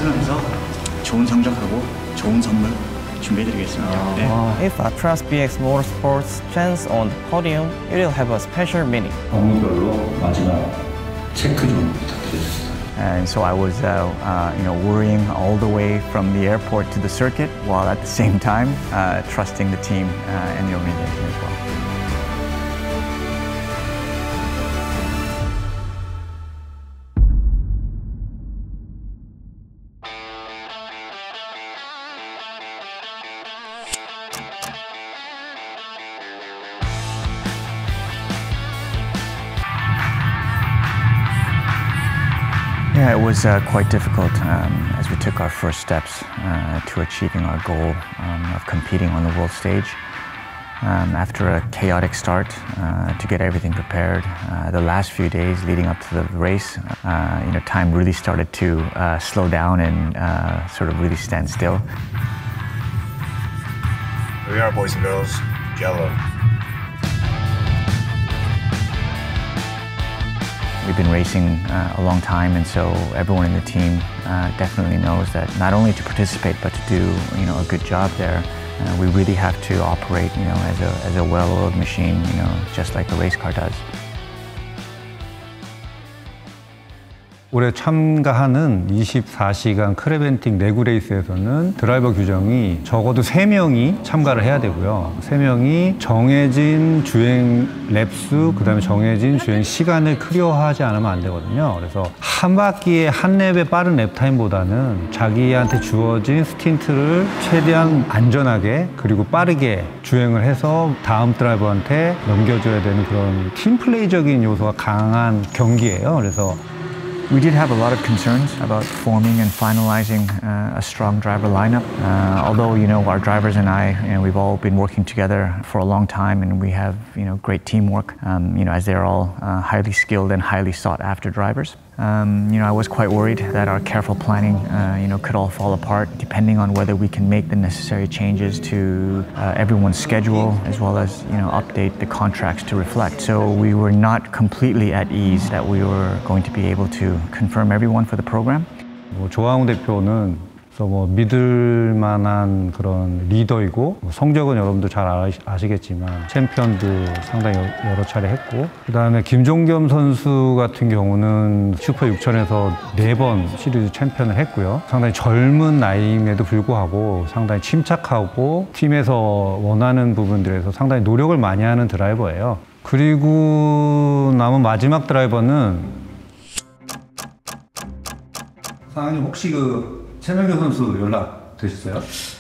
우승하면서 좋은 성적하고 좋은 선물 준비해드리겠습니다. 네. If a Trans BX Motorsports stands on the podium, it will have a special meaning. 종류별로 마지막 체크 좀 부탁드리겠습니다. And so I was, worrying all the way from the airport to the circuit, while at the same time trusting the team and the organization as well. Yeah, it was quite difficult as we took our first steps to achieving our goal of competing on the world stage. After a chaotic start to get everything prepared, the last few days leading up to the race, time really started to slow down and sort of really stand still. Here we are, boys and girls, Jello. We've been racing a long time, and so everyone in the team definitely knows that not only to participate but to do a good job there, we really have to operate as a well-oiled machine, just like a race car does. 올해 참가하는 24시간 크레벤틱 레그 레이스에서는 드라이버 규정이 적어도 3명이 참가를 해야 되고요. 3명이 정해진 주행 랩수, 그다음에 정해진 주행 시간을 클리어하지 않으면 안 되거든요. 그래서 한 바퀴에 한 랩의 빠른 랩타임보다는 자기한테 주어진 스틴트를 최대한 안전하게 그리고 빠르게 주행을 해서 다음 드라이버한테 넘겨줘야 되는 그런 팀플레이적인 요소가 강한 경기예요. 그래서 We did have a lot of concerns about forming and finalizing a strong driver lineup. Although, our drivers and I, we've all been working together for a long time, and we have, great teamwork, as they're all highly skilled and highly sought after drivers. I was quite worried that our careful planning, could all fall apart depending on whether we can make the necessary changes to everyone's schedule, as well as, update the contracts to reflect. So we were not completely at ease that we were going to be able to confirm everyone for the program. 조항우 대표는 믿을 만한 그런 리더이고 성적은 여러분도 잘 아시겠지만 챔피언도 상당히 여러 차례 했고, 그다음에 김종겸 선수 같은 경우는 슈퍼 6000에서 4번 시리즈 챔피언을 했고요. 상당히 젊은 나이임에도 불구하고 상당히 침착하고 팀에서 원하는 부분들에서 상당히 노력을 많이 하는 드라이버예요. 그리고 남은 마지막 드라이버는 상황님 혹시 최명규 선수 연락 되셨어요?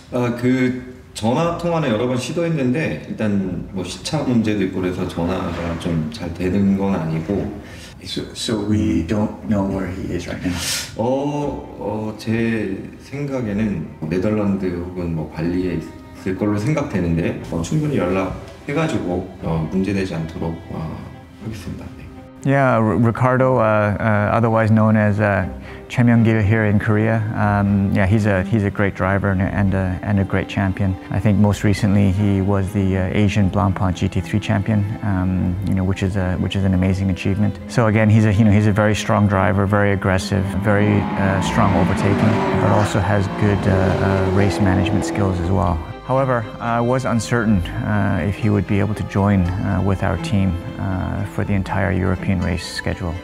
전화 통화는 여러 번 시도했는데 일단 시차 문제도 있고 그래서 전화가 좀 잘 되는 건 아니고. So we don't know where he is right now. 제 생각에는 네덜란드 혹은 발리에 있을 걸로 생각되는데 충분히 연락해가지고 문제되지 않도록 하겠습니다. 네. Yeah, Ricardo, otherwise known as Choi Myung-gil here in Korea. He's a great driver and a great champion. I think most recently he was the Asian Blancpain GT3 champion, which is an amazing achievement. So again, he's a very strong driver, very aggressive, very strong overtaking, but also has good race management skills as well. However, I was uncertain if he would be able to join with our team for the entire European race schedule.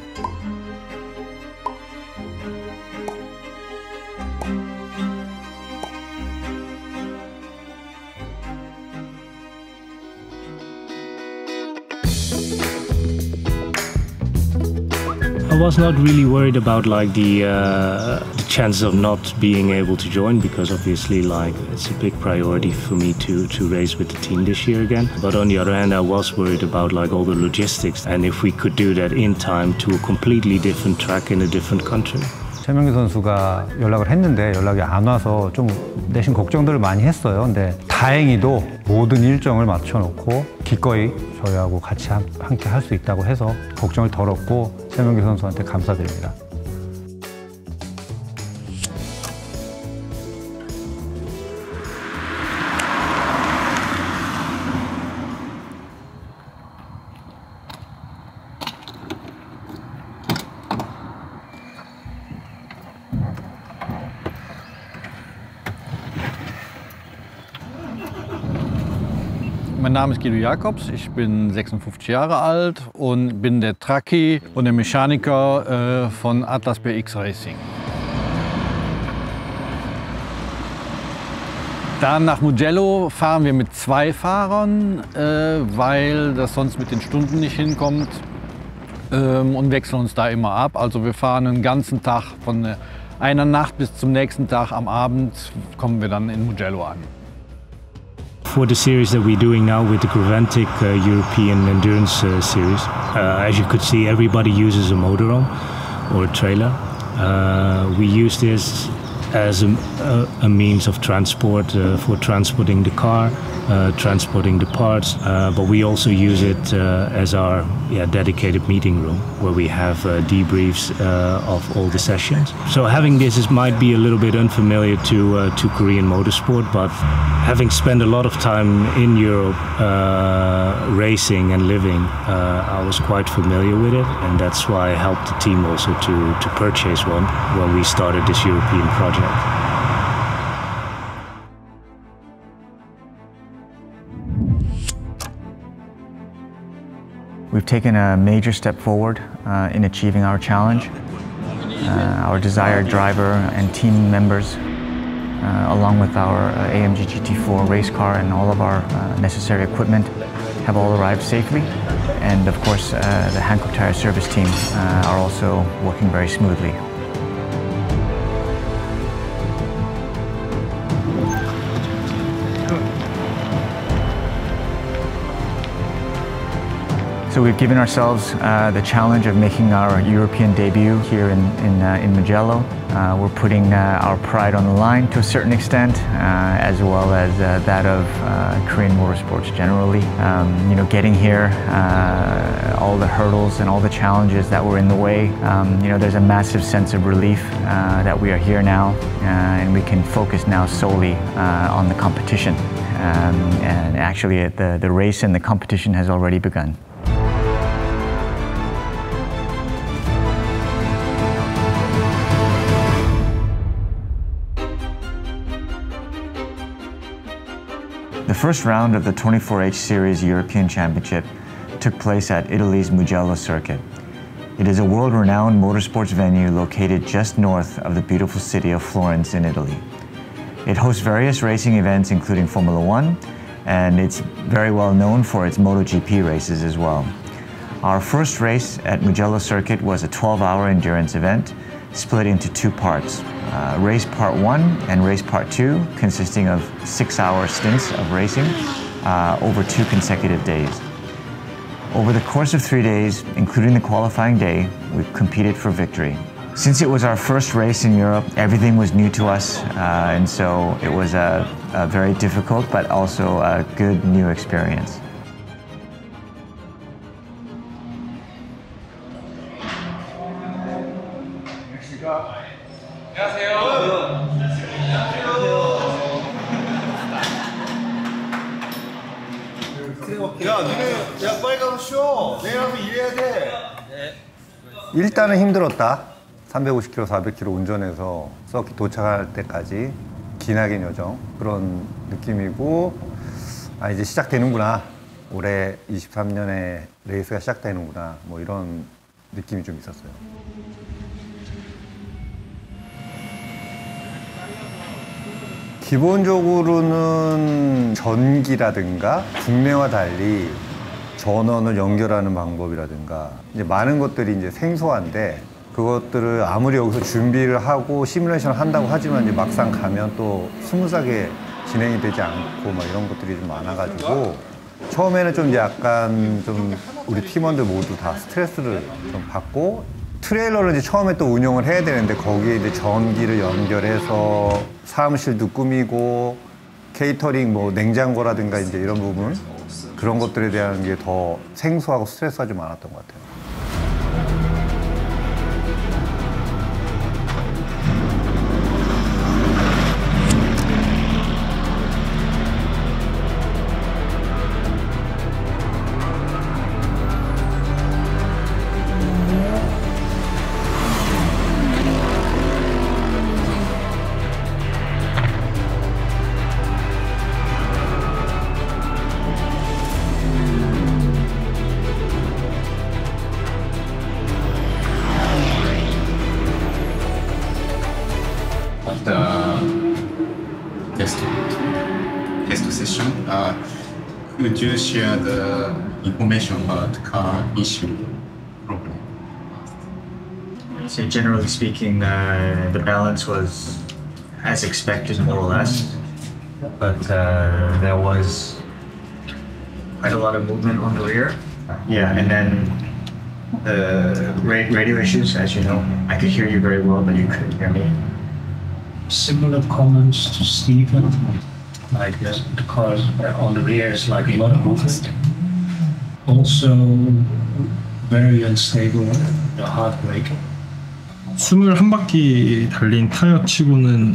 I was not really worried about the chances of not being able to join, because obviously it's a big priority for me to race with the team this year again. But on the other hand, I was worried about all the logistics and if we could do that in time to a completely different track in a different country. 최명규 선수가 연락을 했는데 연락이 안 와서 좀 내심 걱정들을 많이 했어요. 근데 다행히도 모든 일정을 맞춰놓고 기꺼이 저희하고 같이 함께 할 수 있다고 해서 걱정을 덜었고 최명규 선수한테 감사드립니다. Mein Name ist Guido Jakobs, ich bin 56 Jahre alt und bin der Truckie und der Mechaniker von Atlas BX Racing. Dann nach Mugello fahren wir mit 2 Fahrern, weil das sonst mit den Stunden nicht hinkommt, und wechseln uns da immer ab. Also wir fahren einen ganzen Tag von einer Nacht bis zum nächsten Tag am Abend kommen wir dann in Mugello an. For the series that we're doing now with the Graventic European Endurance Series, as you could see, everybody uses a motorhome or a trailer. We use this as a means of transport for transporting the car, transporting the parts, but we also use it as our dedicated meeting room where we have debriefs of all the sessions. So having this might be a little bit unfamiliar to Korean motorsport, but having spent a lot of time in Europe racing and living, I was quite familiar with it, and that's why I helped the team also to purchase one when we started this European project. We've taken a major step forward in achieving our challenge. Our desired driver and team members, along with our AMG GT4 race car and all of our necessary equipment, have all arrived safely. And of course, the Hankook Tire service team are also working very smoothly. So we've given ourselves the challenge of making our European debut here in Mugello. We're putting our pride on the line to a certain extent, as well as that of Korean motorsports generally. You know, getting here, all the hurdles and all the challenges that were in the way, you know, there's a massive sense of relief that we are here now, and we can focus now solely on the competition. And actually, the race and the competition has already begun. The first round of the 24H Series European Championship took place at Italy's Mugello circuit. It is a world-renowned motorsports venue located just north of the beautiful city of Florence in Italy. It hosts various racing events including Formula One, and it's very well known for its MotoGP races as well. Our first race at Mugello circuit was a 12-hour endurance event split into 2 parts. Race Part 1 and Race Part 2, consisting of 6-hour stints of racing over 2 consecutive days. Over the course of 3 days, including the qualifying day, we competed for victory. Since it was our first race in Europe, everything was new to us, and so it was a very difficult but also a good new experience. 일단은 힘들었다. 350km, 400km 운전해서 서킷 도착할 때까지 기나긴 여정 그런 느낌이고, 아 이제 시작되는구나. 올해 23년에 레이스가 시작되는구나. 뭐 이런 느낌이 좀 있었어요. 기본적으로는 전기라든가 국내와 달리 전원을 연결하는 방법이라든가 이제 많은 것들이 이제 생소한데, 그것들을 아무리 여기서 준비를 하고 시뮬레이션을 한다고 하지만 이제 막상 가면 또 스무스하게 진행이 되지 않고 막 이런 것들이 좀 많아가지고 처음에는 좀 약간 좀 우리 팀원들 모두 다 스트레스를 좀 받고, 트레일러를 이제 처음에 또 운영을 해야 되는데 거기에 이제 전기를 연결해서 사무실도 꾸미고 케이터링 뭐 냉장고라든가 이제 이런 부분, 그런 것들에 대한 게 더 생소하고 스트레스가 좀 많았던 것 같아요. Could you share the information about the car issue problem? So generally speaking, the balance was as expected, more or less. But there was quite a lot of movement on the rear. Yeah, and then the radio issues, as you know. I could hear you very well, but you couldn't hear me. Similar comments to Stephen. Like the car on the rear is like a lot of movement. Also very unstable, the hard brake. 21바퀴 달린 타이어 치고는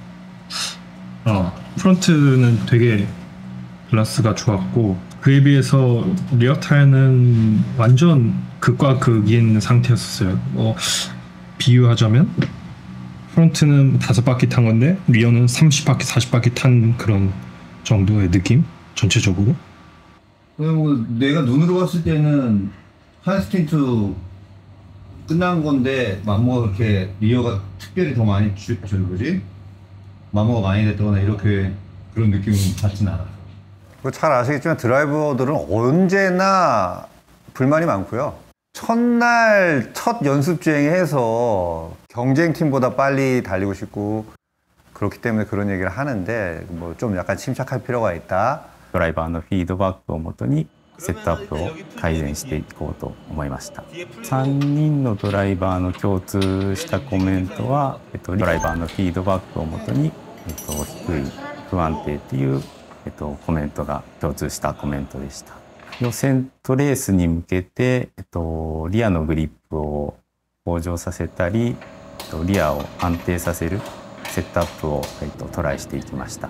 프론트는 되게 밸런스가 좋았고 그에 비해서 리어 타이어는 완전 극과 극인 상태였었어요. 비유하자면 프론트는 5바퀴 탄 건데 리어는 30바퀴, 40바퀴 탄 그런 정도의 느낌? 전체적으로. 내가 눈으로 봤을 때는 한 스틴트 끝난 건데 마모가 그렇게 리어가 특별히 더 많이 거지? 마모가 많이 됐다거나 이렇게 그런 느낌은 받진 않아. 잘 아시겠지만 드라이버들은 언제나 불만이 많고요. 첫날 첫 연습 주행해서 경쟁팀보다 빨리 달리고 싶고 그렇기 때문에 그런 얘기를 하는데 뭐 좀 약간 침착할 필요가 있다. ドライバーのフィードバックをもとにセットアップを改善していこうと思いました。3人のドライバーの共通したコメントは、ドライバーのフィードバックをもとに、低い不安定っていう、コメントが共通したコメントでした。予選とレースに向けて、リアのグリップを向上させたり、リアを安定させるセットアップを、トライしていきました。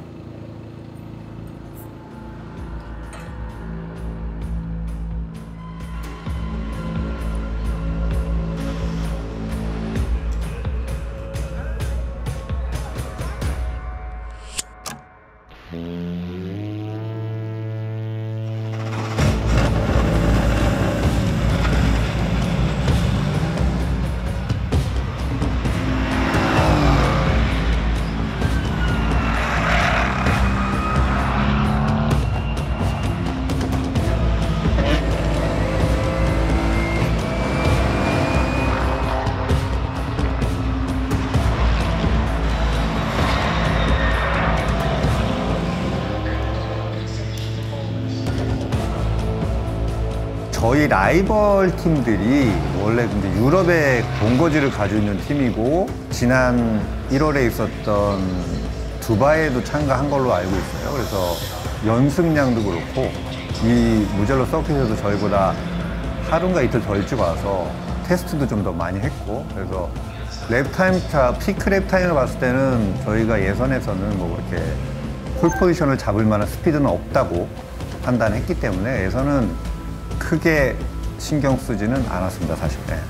저희 라이벌 팀들이 원래 근데 유럽의 본거지를 가지고 있는 팀이고 지난 1월에 있었던 두바이에도 참가한 걸로 알고 있어요. 그래서 연습량도 그렇고 이 무젤로 서킷에도 저희보다 하루인가 이틀 더 일찍 와서 테스트도 좀 더 많이 했고 그래서 랩타임, 피크 랩타임을 봤을 때는 저희가 예선에서는 뭐 그렇게 폴 포지션을 잡을 만한 스피드는 없다고 판단했기 때문에 예선은 크게 신경 쓰지는 않았습니다, 사실. 네.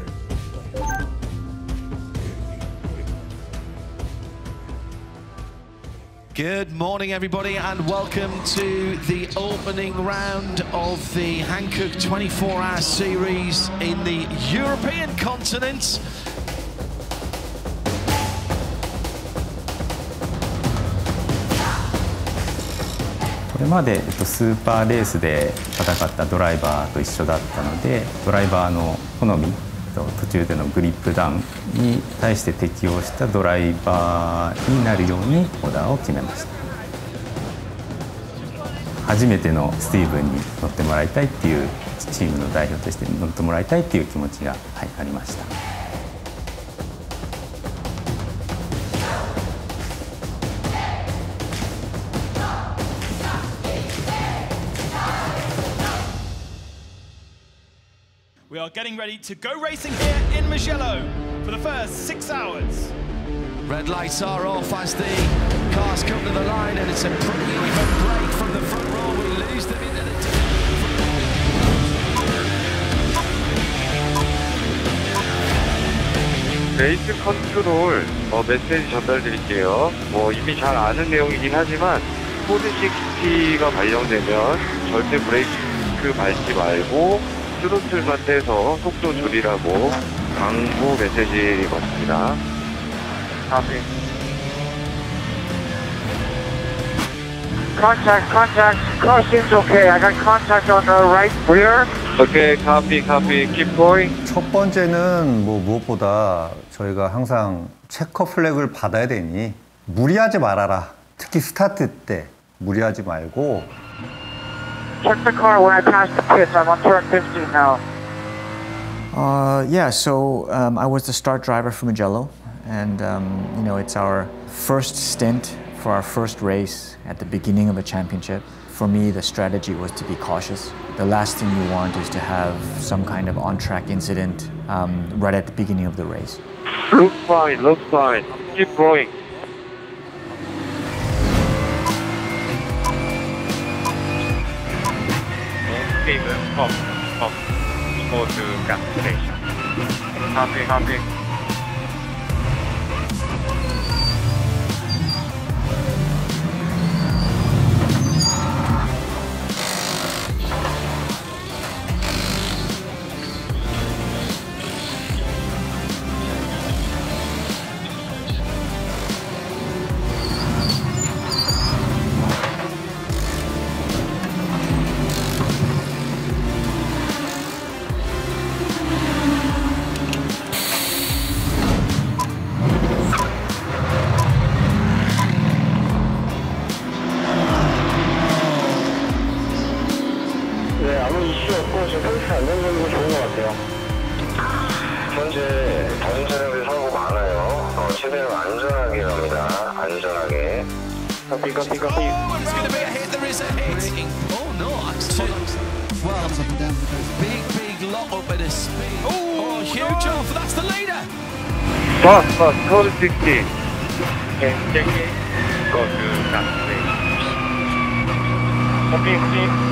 Good morning, everybody, and welcome to the opening round of the Hankook 24-hour series in the European continent. これまでスーパーレースで戦ったドライバーと一緒だったのでドライバーの好み途中でのグリップダウンに対して適応したドライバーになるようにオーダーを決めました。初めてのスティーブンに乗ってもらいたいっていうチームの代表として乗ってもらいたいっていう気持ちが、ありました。 We are getting ready to go racing here in Mugello for the first 6 hours. Red lights are off as the cars come to the line, and it's a pretty even break from the front row. We lose them into the 레이스 컨트롤 메시지 전달드릴게요. 이미 잘 아는 내용이긴 하지만 코드 60가 발령되면 절대 브레이크 밟지 말고 스로틀만 떼서 속도 줄이라고 광고 메시지 왔습니다. contact. Car seems okay. I got contact on the right rear. Okay, copy. Keep going. 첫 번째는 뭐 무엇보다 저희가 항상 체커 플래그를 받아야 되니 무리하지 말아라. 특히 스타트 때 무리하지 말고. Check the car when I pass the pits. I'm on turn 15 now. Yeah, so I was the start driver for Mugello, and you know, it's our first stint for our first race at the beginning of a championship. For me, the strategy was to be cautious. The last thing you want is to have some kind of on-track incident right at the beginning of the race. Looks fine. Keep going. Stop. Go to gas station. Copy. 현재 다른 차량들이 사고 많아요. 최대한 안전하게 갑니다. 안전하게. Copy. Oh, it's going to be a hit. There is a hit. Oh no! Well, big lot up at a speed. Oh, huge off. That's the leader. Boss, code 60. Okay, check it. Go to gas station. Copy.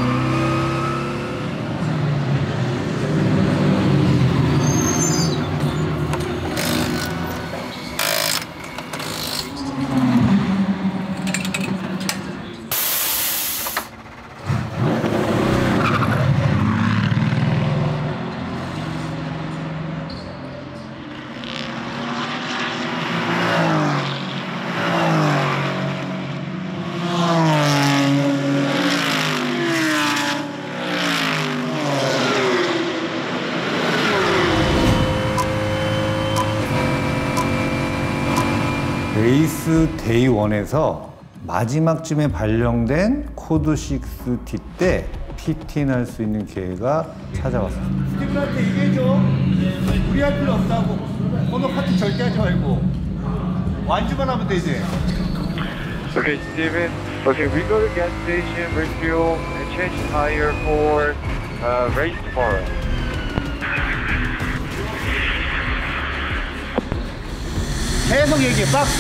레이스 데이 1에서 마지막쯤에 발령된 코드 6T 때 피팅 할 수 있는 기회가 찾아왔습니다. 스티븐한테 얘기해줘. 무리할 필요 없다고. 코너 파티 절대 하지 말고 완주만 하면 되지. Okay, Steven. Okay, we go to gas station, refuel, and change tire for race tomorrow. 계속 얘기해. 박스.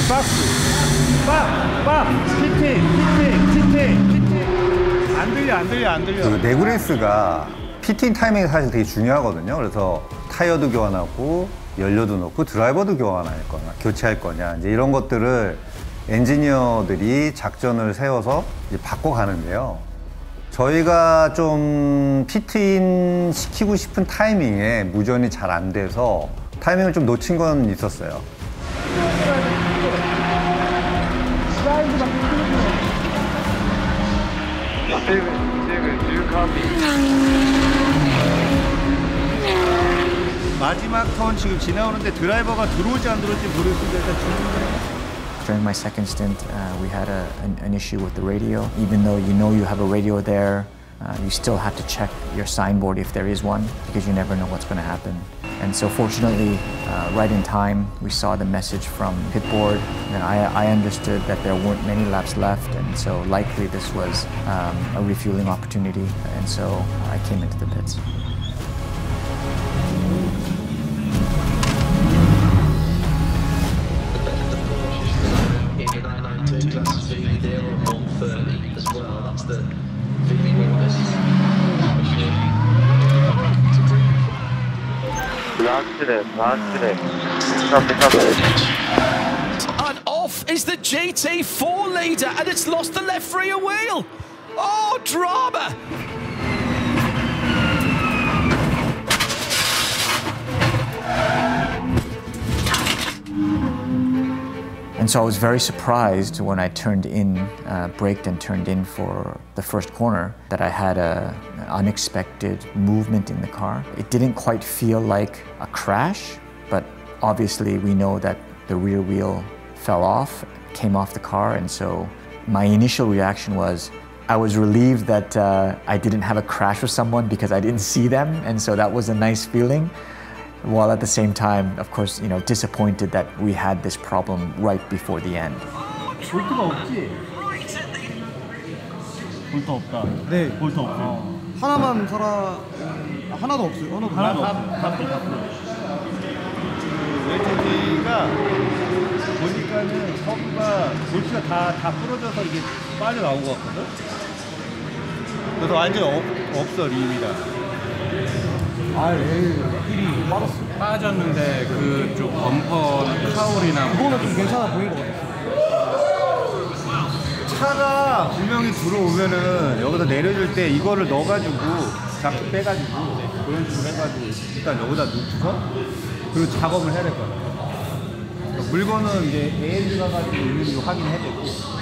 피팅. 안 들려. 그 내구레이스가 피팅 타이밍이 사실 되게 중요하거든요. 그래서 타이어도 교환하고 연료도 넣고 드라이버도 교환할 거냐, 교체할 거냐, 이제 이런 것들을 엔지니어들이 작전을 세워서 이제 바꿔가는데요. 저희가 좀 피팅 시키고 싶은 타이밍에 무전이 잘 안 돼서 타이밍을 좀 놓친 건 있었어요. Steven, do you copy? 마지막 턴 지금 지나오는데 드라이버가 들어올지 안 들어올지 모르겠는데 일단 During my second stint, we had an issue with the radio. Even though you know you have a radio there, you still have to check your signboard if there is one, because you never know what's going to happen. And so fortunately, right in time, we saw the message from pit board, and I understood that there weren't many laps left, and so likely this was a refueling opportunity, and so I came into the pits. Last lap. And off is the GT4 leader, and it's lost the left rear wheel. Oh, drama! And so I was very surprised when I braked and turned in for the first corner that I had an unexpected movement in the car. It didn't quite feel like a crash, but obviously we know that the rear wheel fell off, came off the car, and so my initial reaction was I was relieved that I didn't have a crash with someone because I didn't see them, and so that was a nice feeling. While at the same time, of course, disappointed that we had this problem right before the end. 볼트가 없지? 볼트 없다. 네. 볼트 없어요. 하나만 하나도 없어요. 하나도 없어요. 웨이트가 보니까는 서브가 볼트가 다 부러져서 이게 빠져나온 것 같거든? 그래서 완전 없어, 림이다. 휠이 빠졌어. 빠졌는데 그쪽 범퍼 카울이나 그거는 좀 괜찮아 보인 것 같아. 차가 분명히 들어오면은 여기서 내려줄 때 이거를 넣어가지고 잡고 빼가지고 그런 식으로 해가지고 일단 여기다 놓고서 그리고 작업을 해야 될 거야. 그러니까 물건은 이제 ANG가 가지고 있는지 확인해야 되고.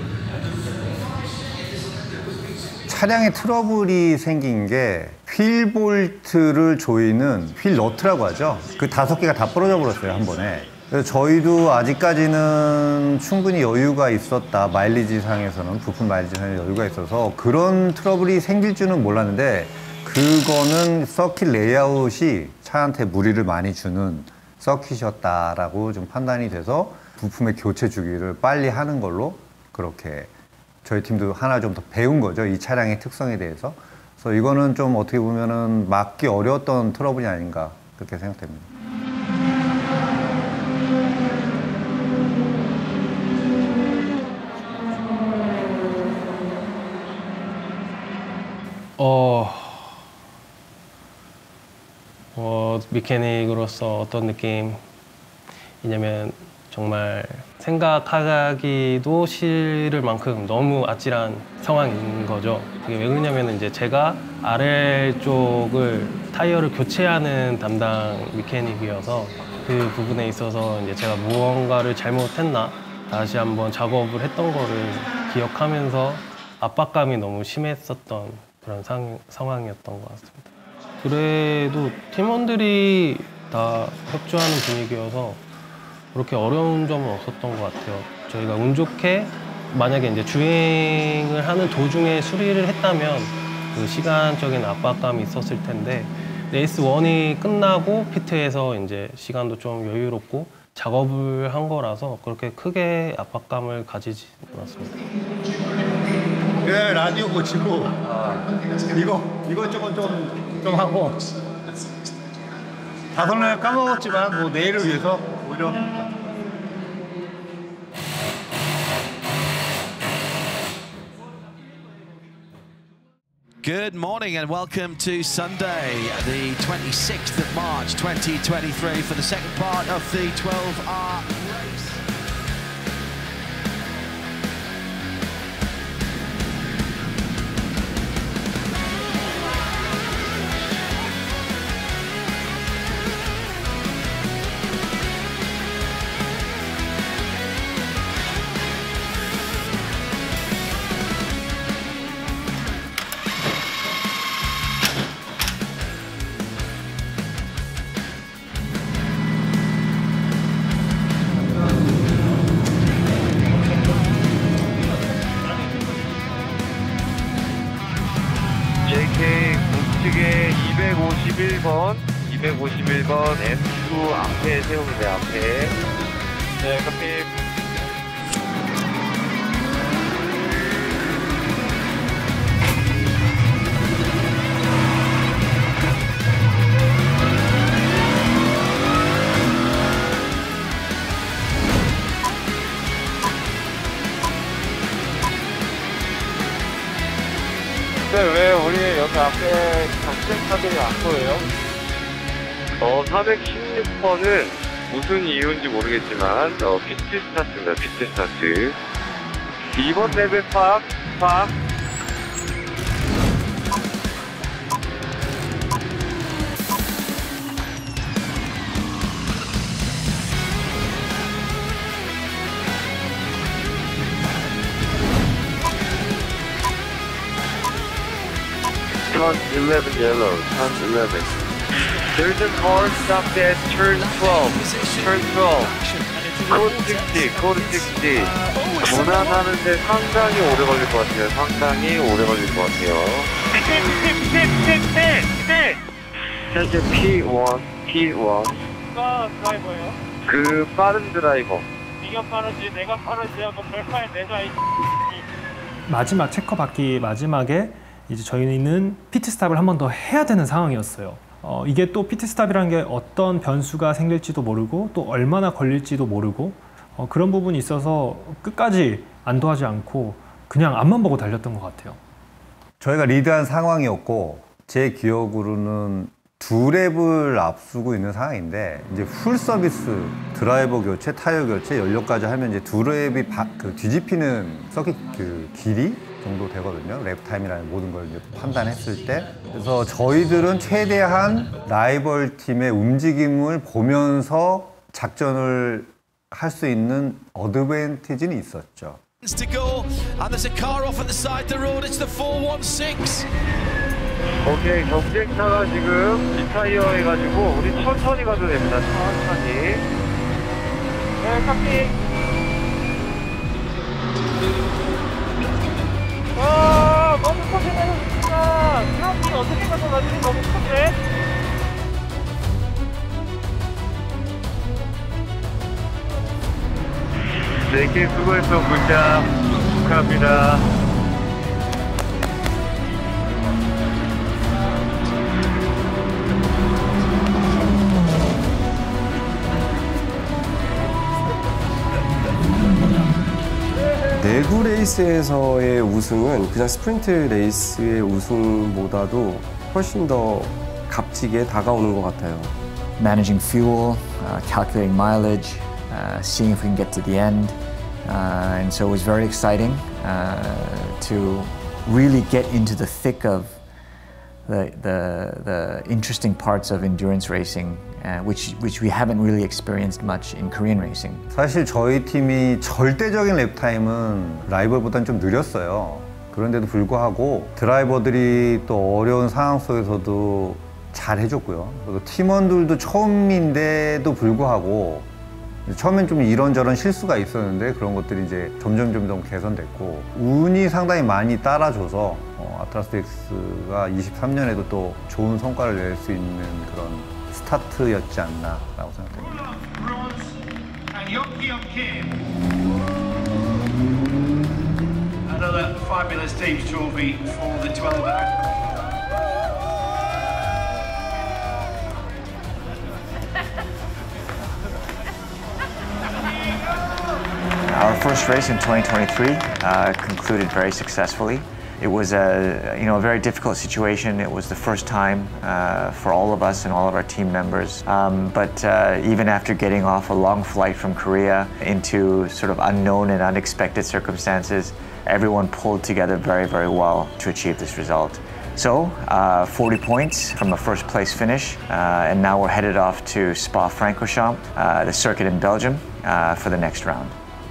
차량에 트러블이 생긴 게 휠 볼트를 조이는 휠 너트라고 하죠. 그 5개가 다 부러져 버렸어요, 한 번에. 그래서 저희도 아직까지는 충분히 여유가 있었다. 마일리지 상에서는, 부품 마일리지 상에 여유가 있어서 그런 트러블이 생길 줄은 몰랐는데 그거는 서킷 레이아웃이 차한테 무리를 많이 주는 서킷이었다라고 좀 판단이 돼서 부품의 교체 주기를 빨리 하는 걸로 그렇게 저희 팀도 하나 좀 더 배운 거죠. 이 차량의 특성에 대해서. 그래서 이거는 좀 어떻게 보면은 막기 어려웠던 트러블이 아닌가 그렇게 생각됩니다. 미케닉으로서 어떤 느낌이냐면 정말 생각하기도 싫을 만큼 너무 아찔한 상황인 거죠. 이게 왜 그러냐면 이제 제가 아래쪽을 타이어를 교체하는 담당 미케닉이어서 그 부분에 있어서 이제 제가 무언가를 잘못했나 다시 한번 작업을 했던 거를 기억하면서 압박감이 너무 심했었던 그런 상황이었던 것 같습니다. 그래도 팀원들이 다 협조하는 분위기여서 그렇게 어려운 점은 없었던 것 같아요. 저희가 운 좋게 만약에 이제 주행을 하는 도중에 수리를 했다면 그 시간적인 압박감이 있었을 텐데 레이스 1이 끝나고 피트에서 이제 시간도 좀 여유롭고 작업을 한 거라서 그렇게 크게 압박감을 가지지 않았습니다. 네, 라디오 고치고 이거 좀 하고 다섯날 까먹었지만 뭐 내일을 위해서 오히려 Good morning and welcome to Sunday, the 26th of March 2023 for the second part of the 12-hour race. JK 북측에 251번 M2 앞에 세우면 돼, 앞에. 네, 커피. 근데 왜 우리 여기 앞에 경쟁차들이 안 보여요? 416번은 무슨 이유인지 모르겠지만 피트 스타트입니다. 피트 스타트. 2번 레벨 팍. turn 11 yellow, turn 11. There's a car stopped at turn 12, turn 12. Code 60, code 60. 전환하는데 상당히 오래 걸릴 것 같아요. 상당히 오래 걸릴 것 같아요. 현재 P1, P1. 누가 드라이버예요? 그 빠른 드라이버. 네가 빠르지, 내가 빠르지 하고 별파에 내자. 마지막 체커 받기 마지막에 이제 저희는 피트 스탑을 한 번 더 해야 되는 상황이었어요. 이게 또 피트 스탑이라는 게 어떤 변수가 생길지도 모르고 또 얼마나 걸릴지도 모르고 그런 부분이 있어서 끝까지 안도하지 않고 그냥 앞만 보고 달렸던 것 같아요. 저희가 리드한 상황이었고 제 기억으로는 2랩을 앞서고 있는 상황인데 이제 풀 서비스 드라이버 교체, 타이어 교체, 연료까지 하면 이제 2랩이 뒤집히는 서킷 그 길이 정도 되거든요. 랩 타임이라는 모든 걸 이제 판단했을 때. 그래서 저희들은 최대한 라이벌 팀의 움직임을 보면서 작전을 할 수 있는 어드밴티지는 있었죠. To go, and there's a car off at the side of the road. It's the 416. 오케이, 경쟁차가 지금 리타이어 해가지고 우리 천천히 가도 됩니다. 천천히. 네, 카피. 너무 커게 내렸습니다. 사람들이 어떻게 가져가지? 너무 큰데? 네, 개 수고했어, 문장. 축하합니다. 내구 레이스에서의 우승은 그냥 스프린트 레이스의 우승보다도 훨씬 더 값지게 다가오는 것 같아요. Managing fuel, calculating mileage, seeing if we can get to the end. And so it was very exciting to really get into the thick of the interesting parts of endurance racing, which we haven't really experienced much in Korean racing. 사실 저희 팀이 절대적인 랩 타임은 라이벌보다는 좀 느렸어요. 그런데도 불구하고 드라이버들이 또 어려운 상황 속에서도 잘 해줬고요. 그리고 팀원들도 처음인데도 불구하고 처음엔 좀 이런저런 실수가 있었는데 그런 것들이 이제 점점 개선됐고 운이 상당히 많이 따라줘서 아트라스 X가 23년에도 또 좋은 성과를 낼 수 있는 그런 스타트였지 않나라고 생각됩니다. Another fabulous team's trophy for the 12 Our first race in 2023 concluded very successfully. It was a very difficult situation. It was the first time for all of us and all of our team members. But even after getting off a long flight from Korea into sort of unknown and unexpected circumstances, everyone pulled together very, very well to achieve this result. So, 40 points from a first place finish, and now we're headed off to Spa-Francorchamps, the circuit in Belgium, for the next round.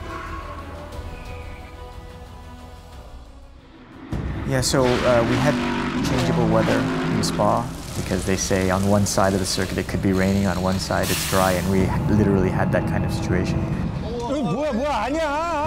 Yeah, so we had changeable weather in Spa because they say on one side of the circuit it could be raining, on one side it's dry, and we literally had that kind of situation. 뭐야 아니야.